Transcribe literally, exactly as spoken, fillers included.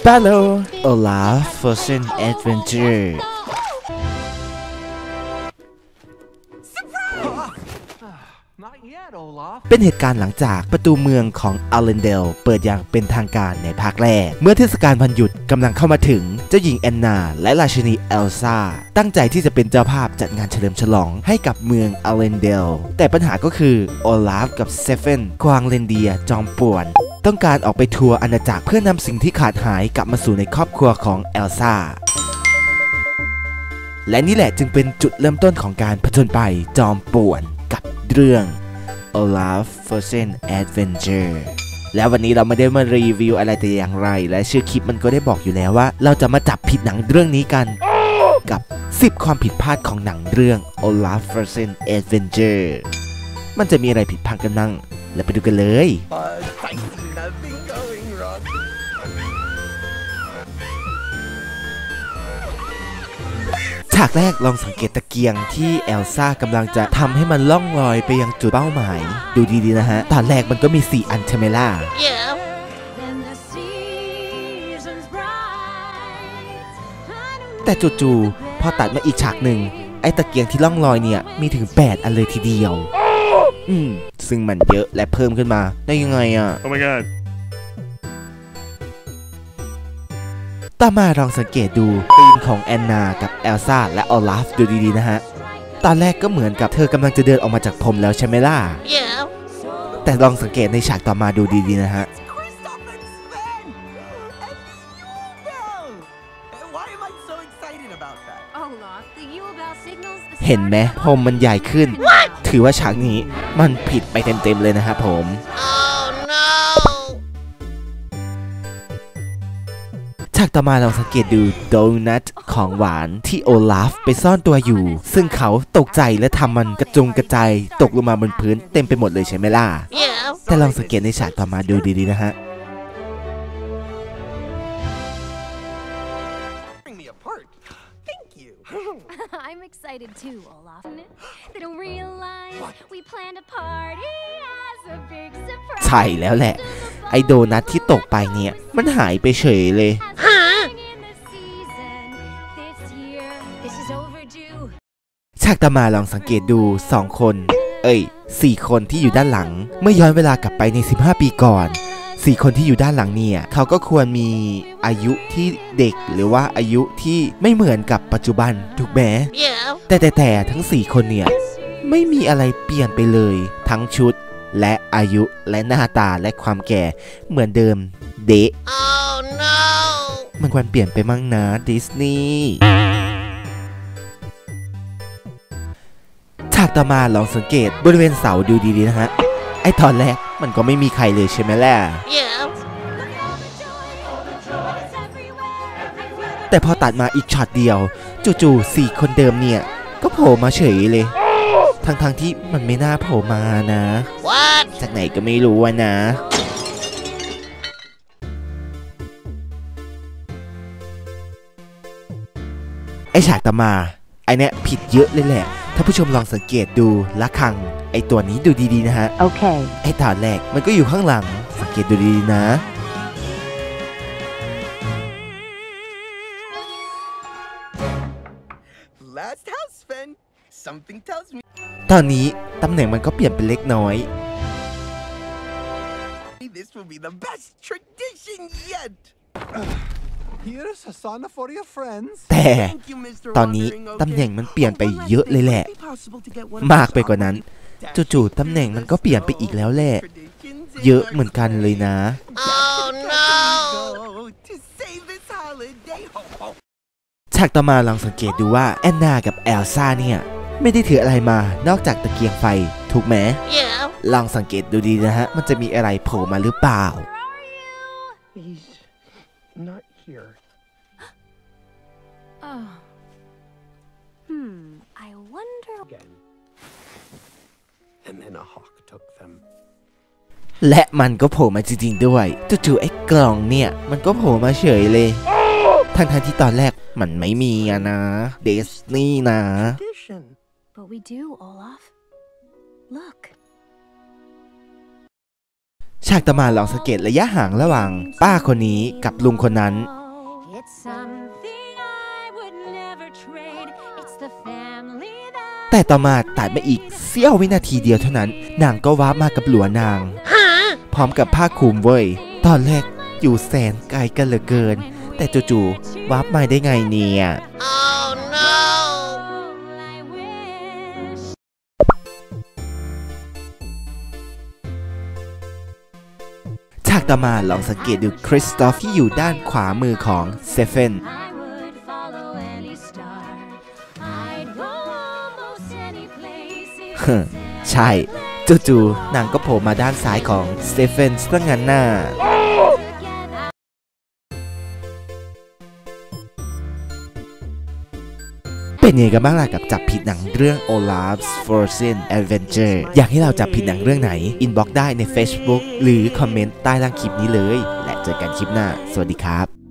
Battle Olaf Frozen Adventure เป็นเหตุการณ์หลังจากประตูเมืองของอาร์เลนเดลเปิดอย่างเป็นทางการในภาคแรกเมื่อเทศกาลวันหยุดกำลังเข้ามาถึงเจ้าหญิงแอนนาและราชินีเอลซ่าตั้งใจที่จะเป็นเจ้าภาพจัดงานเฉลิมฉลองให้กับเมืองอาร์เลนเดลแต่ปัญหาก็คือโอลาฟกับเซเฟนกวางเรนเดียจอมป่วนต้องการออกไปทัวร์อาณาจักรเพื่อนำสิ่งที่ขาดหายกลับมาสู่ในครอบครัวของเอลซ่าและนี่แหละจึงเป็นจุดเริ่มต้นของการผจญภัยจอมป่วนกับเรื่อง Olaf Frozen Adventure แล้ววันนี้เราไม่ได้มารีวิวอะไรแต่อย่างไรและชื่อคลิปมันก็ได้บอกอยู่แล้วว่าเราจะมาจับผิดหนังเรื่องนี้กันกับสิบความผิดพลาดของหนังเรื่อง Olaf Frozen Adventure มันจะมีอะไรผิดพลาดกันบ้างแล้วไปดูกันเลยฉากแรกลองสังเกตตะเกียงที่เอลซ่ากำลังจะทำให้มันล่องลอยไปยังจุดเป้าหมายดูดีๆนะฮะตอนแรกมันก็มีสี่อันใช่ไหมล่ะ yeah. แต่จู่ๆพอตัดมาอีกฉากหนึ่งไอ้ตะเกียงที่ล่องลอยเนี่ยมีถึงแปดอันเลยทีเดียวอืมซึ่งมันเยอะและเพิ่มขึ้นมาได้ยังไงอ่ะ oh my godต่อมาลองสังเกตดูธีมของแอนนากับเอลซ่าและออลาฟดูดีๆนะฮะตอนแรกก็เหมือนกับเธอกำลังจะเดินออกมาจากพรมแล้วใช่ไหมล่ะ yeah. แต่ลองสังเกตในฉากต่อมาดูดีๆนะฮะเห็นไหมพรมมันใหญ่ขึ้น What? ถือว่าฉากนี้มันผิดไปเต็มๆเลยนะครับผมฉากต่อมาเราสังเกตดูโดนัทของหวานที่โอลาฟไปซ่อนตัวอยู่ซึ่งเขาตกใจและทำมันกระจุงกระจายตกลงมาบนพื้นเต็มไปหมดเลยใช่ไหมล่ะ yeah. แต่ลองสังเกตในฉากต่อมาดูดีๆนะฮะ I'm excited too, Olaf. They don't realize we planned a party as a big surprise. ใช่แล้วแหละไอโดนัทที่ตกไปเนี่ยมันหายไปเฉยเลยฉากต่อมาลองสังเกตดูสองคนเอ้ยสี่คนที่อยู่ด้านหลังเมื่อย้อนเวลากลับไปในสิบห้าปีก่อนสี่คนที่อยู่ด้านหลังเนี่ยเขาก็ควรมีอายุที่เด็กหรือว่าอายุที่ไม่เหมือนกับปัจจุบันถูกไหม yeah. แต่แต่แต่ทั้งสี่คนเนี่ยไม่มีอะไรเปลี่ยนไปเลยทั้งชุดและอายุและหน้าตาและความแก่เหมือนเดิมเดะ oh, no. มันควรเปลี่ยนไปมั่งนะดิสนีย์ฉากต่อมาลองสังเกตบริเวณเสาดูดีๆนะฮะไอตอนแรกมันก็ไม่มีใครเลยใช่ไหมล่ะ yeah. แต่พอตัดมาอีกช็อตเดียวจู่ๆสี่คนเดิมเนี่ยก็โผล่มาเฉยเลยทั้งๆ ท, ที่มันไม่น่าโผล่มานะ What? จากไหนก็ไม่รู้นะ ไอฉากต่อมาไอเนี้ยผิดเยอะเลยแหละถ้าผู้ชมลองสังเกตดูละครังไอตัวนี้ดูดีๆนะฮะโอเคไอตอนแรกมันก็อยู่ข้างหลังสังเกตดูดีๆนะตอนนี้ตำแหน่งมันก็เปลี่ยนเป็นเล็กน้อยแต่ตอนนี้ตำแหน่งมันเปลี่ยนไปเยอะเลยแหละมากไปกว่านั้นจู่ๆตำแหน่งมันก็เปลี่ยนไปอีกแล้วแหละเยอะเหมือนกันเลยนะ oh, no. ฉากต่อมาลองสังเกตดูว่าแอนนากับเอลซ่าเนี่ยไม่ได้ถืออะไรมานอกจากตะเกียงไฟถูกไหม yeah. ลองสังเกตดูดีนะฮะมันจะมีอะไรโผล่มาหรือเปล่า Oh. Hmm. I wonder. And then a hawk took them. และมันก็โผล่มาจริงๆด้วยจู่ๆไอ้กล่องเนี่ยมันก็โผล่มาเฉยเลยทั้งๆที่ตอนแรกมันไม่มีอะนะเดสนีย์นะ But we do, Olaf. Look. ฉากต่อมาลองสังเกตระยะห่างระหว่างป้าคนนี้กับลุงคนนั้นแต่ต่อมาตัดมาอีกเสี้ยววินาทีเดียวเท่านั้นนางก็ว้ามากับหลัวนางพร้อมกับผ้าคลุมเว้ยตอนแรกอยู่แสนไกลกันเหลือเกินแต่จู่ๆว้ามาได้ไงเนี่ยฉากต่อมาลองสังเกตดูคริสตอฟที่อยู่ด้านขวามือของเซเฟนใช่จู่ๆนางก็โผล่มาด้านซ้ายของสเตเฟนซะงั้นน่ะเป็นยังไงกันบ้างล่ะกับจับผิดหนังเรื่อง Olaf's Frozen Adventure อยากให้เราจับผิดหนังเรื่องไหนอินบ็อกซ์ได้ใน Facebook หรือคอมเมนต์ใต้ล่างคลิปนี้เลยและเจอกันคลิปหน้าสวัสดีครับ